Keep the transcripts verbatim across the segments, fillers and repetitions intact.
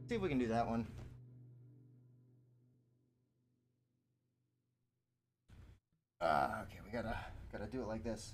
See if we can do that one. Ah, okay, we gotta gotta do it like this.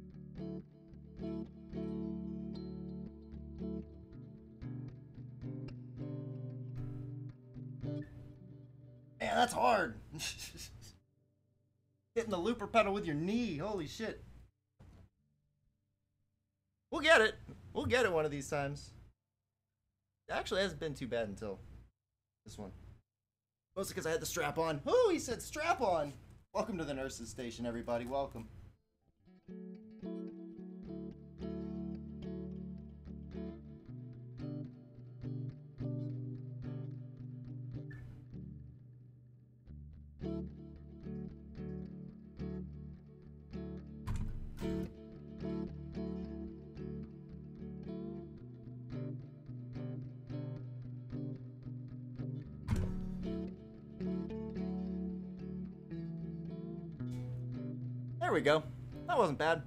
Man, that's hard. Hitting the looper pedal with your knee. Holy shit. We'll get it. We'll get it one of these times. It actually hasn't been too bad until this one. Mostly because I had the strap on. Oh, he said strap on. Welcome to the nurse's station, everybody. Welcome. There we go. That wasn't bad.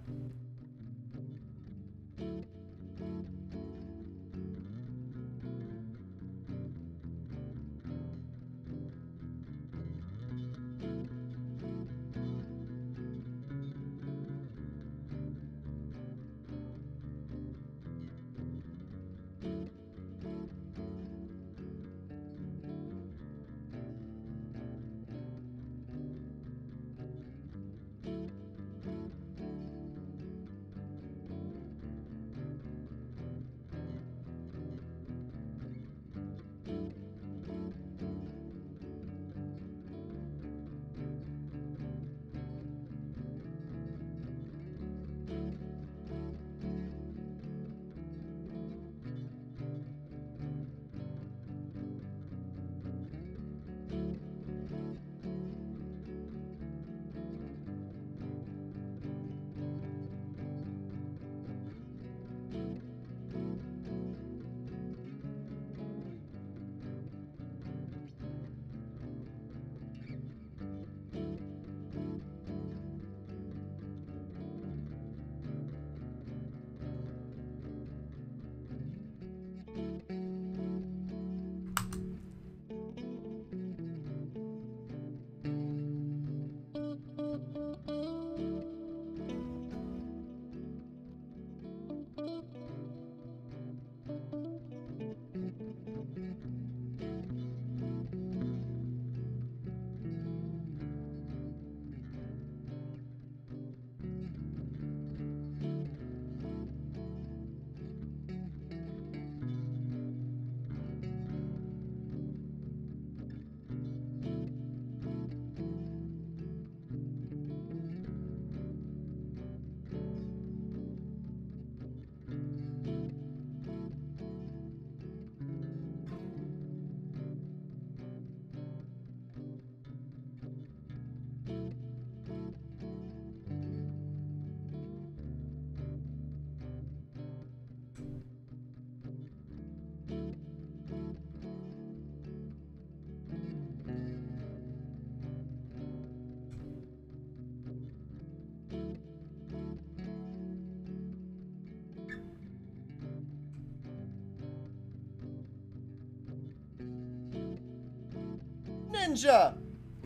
Ninja!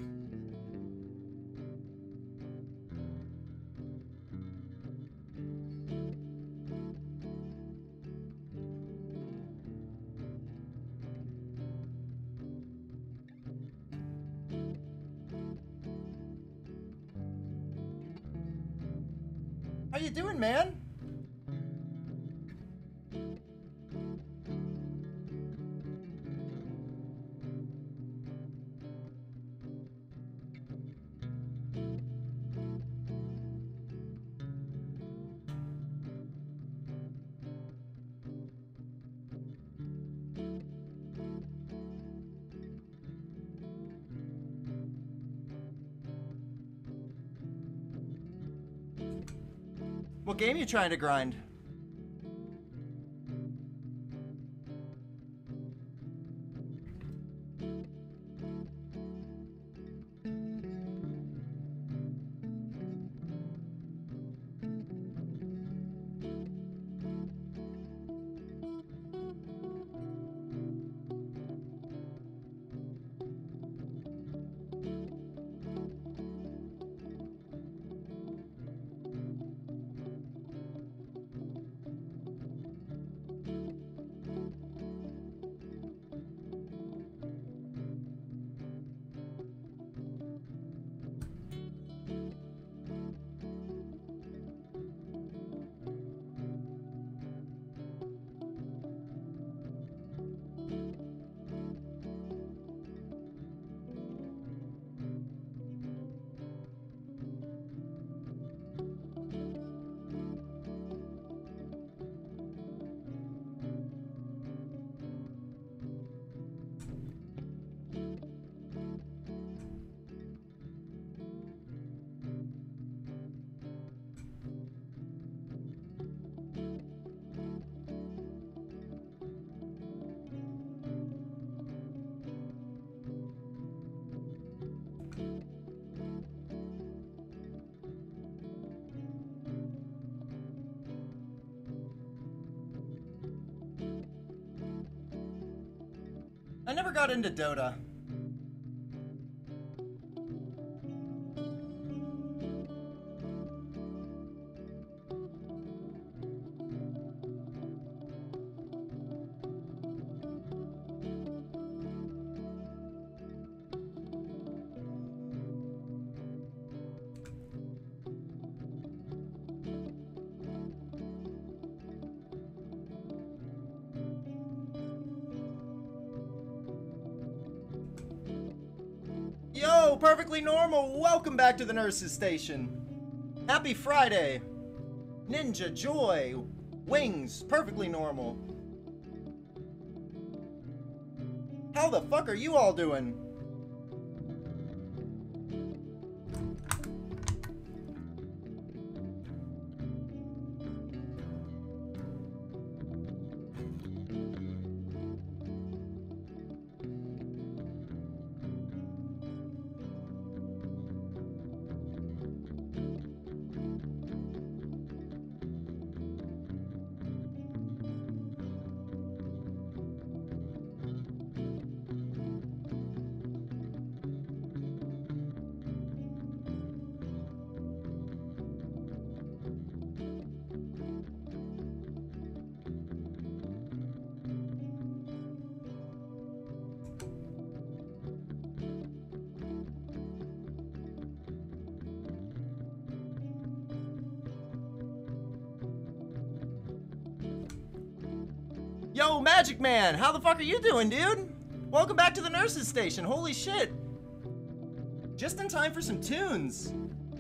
How you doing, man? What game you trying to grind? I never got into Dota. Yo, Perfectly Normal, welcome back to the Nurses Station. Happy Friday. Ninja, Joy, Wings, Perfectly Normal. How the fuck are you all doing? Yo, Magic Man, how the fuck are you doing, dude? Welcome back to the Nurses Station. Holy shit. Just in time for some tunes.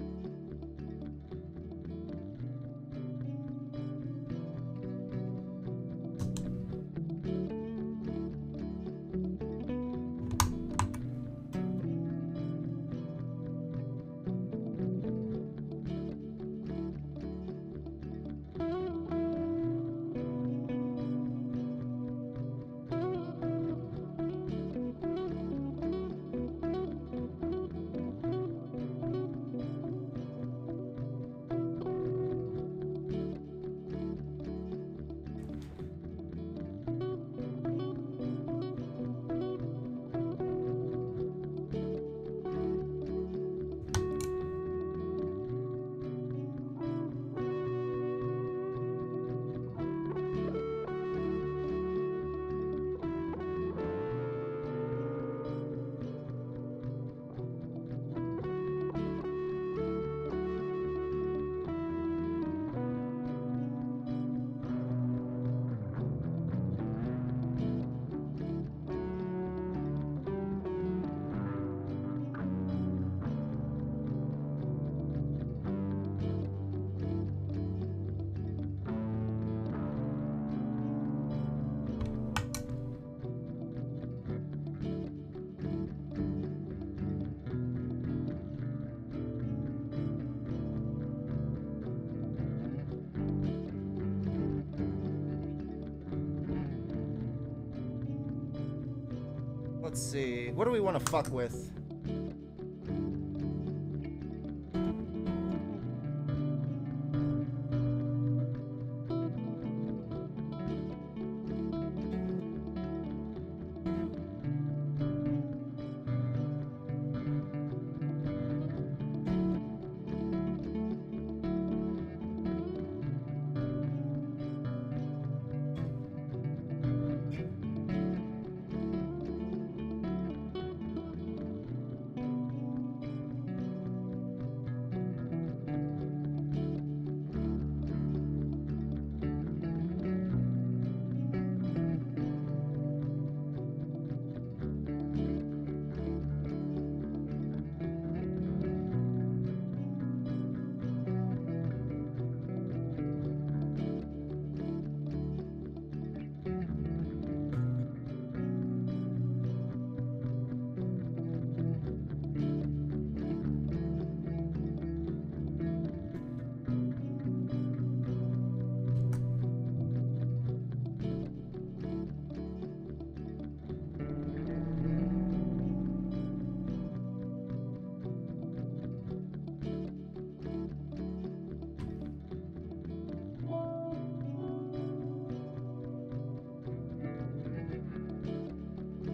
Let's see. What do we want to fuck with?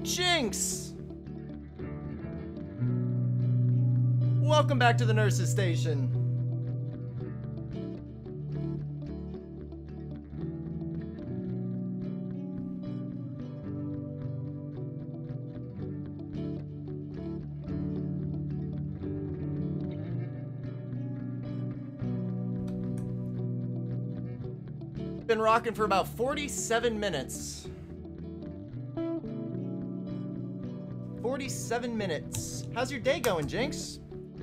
Jinx! Welcome back to the nurse's station. Been rocking for about forty-seven minutes. forty-seven minutes. How's your day going, Jinx?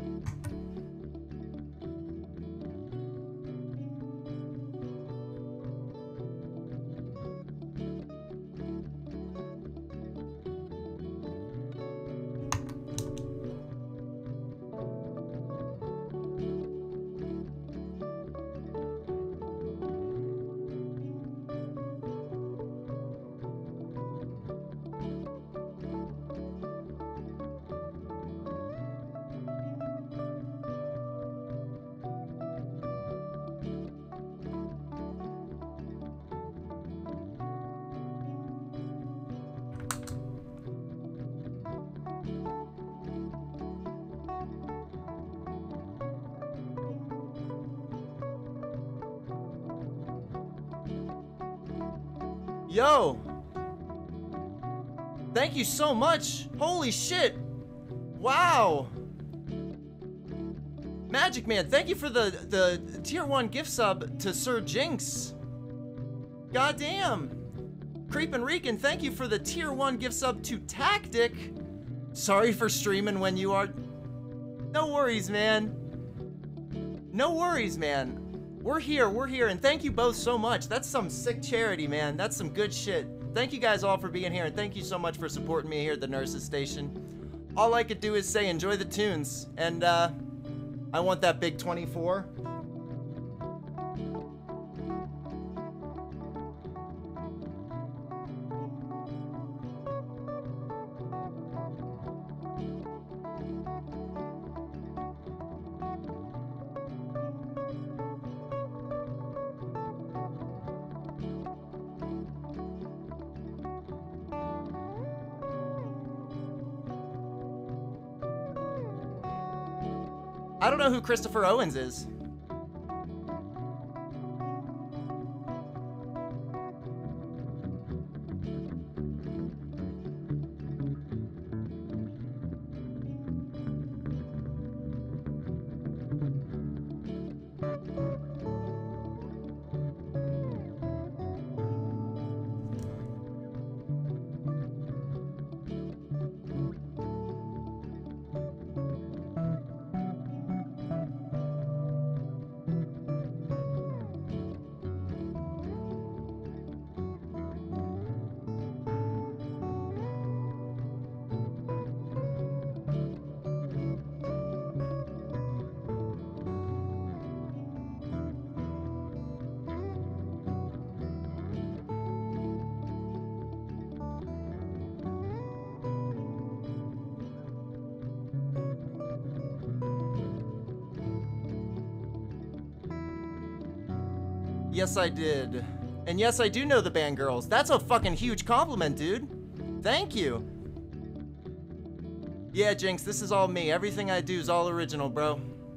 Yo! Thank you so much! Holy shit! Wow! Magic Man, thank you for the, the tier one gift sub to Sir Jinx. Goddamn! Creepin' Reekin, thank you for the tier one gift sub to Tactic. Sorry for streaming when you are... No worries, man. No worries, man. We're here, we're here, and thank you both so much. That's some sick charity, man. That's some good shit. Thank you guys all for being here, and thank you so much for supporting me here at the nurse's station. All I could do is say enjoy the tunes, and uh, I want that big twenty-four. I don't know who Christopher Owens is. Yes, I did. And yes, I do know the band Girls. That's a fucking huge compliment, dude. Thank you. Yeah, Jinx, this is all me. Everything I do is all original, bro.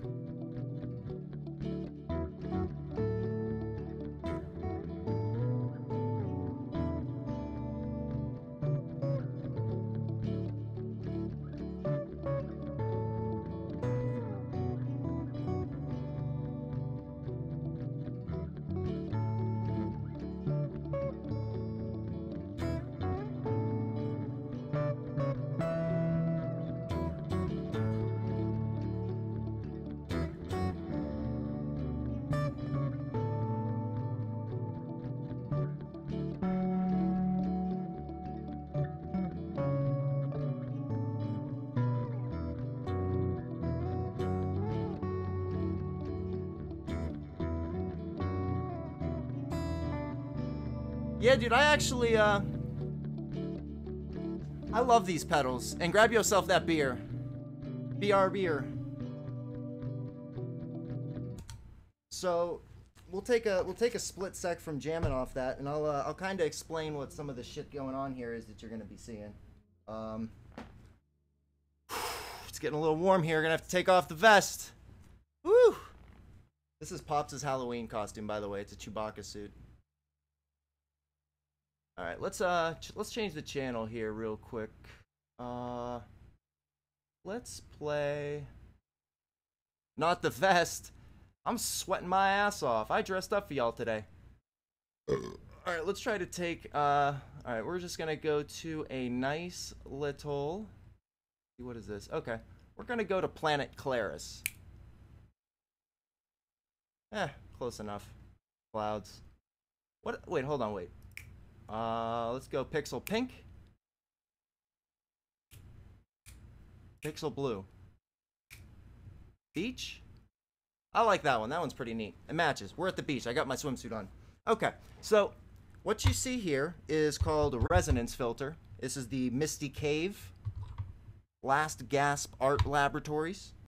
Yeah, dude, I actually, uh... I love these pedals. And grab yourself that beer. B R beer. So, we'll take a we'll take a split sec from jamming off that, and I'll uh, I'll kind of explain what some of the shit going on here is that you're gonna be seeing. Um, it's getting a little warm here. Gonna have to take off the vest. Woo! This is Pops' Halloween costume, by the way. It's a Chewbacca suit. All right, let's uh, ch let's change the channel here real quick. Uh, let's play. Not the vest. I'm sweating my ass off. I dressed up for y'all today. All right, let's try to take. Uh, all right, we're just gonna go to a nice little. What is this? Okay, we're gonna go to Planet Claris. Eh, close enough. Clouds. What? Wait, hold on, wait. Uh, let's go Pixel Pink. Pixel Blue. Beach? I like that one. That one's pretty neat. It matches. We're at the beach. I got my swimsuit on. Okay, so what you see here is called a resonance filter. This is the Misty Cave Last Gasp Art Laboratories.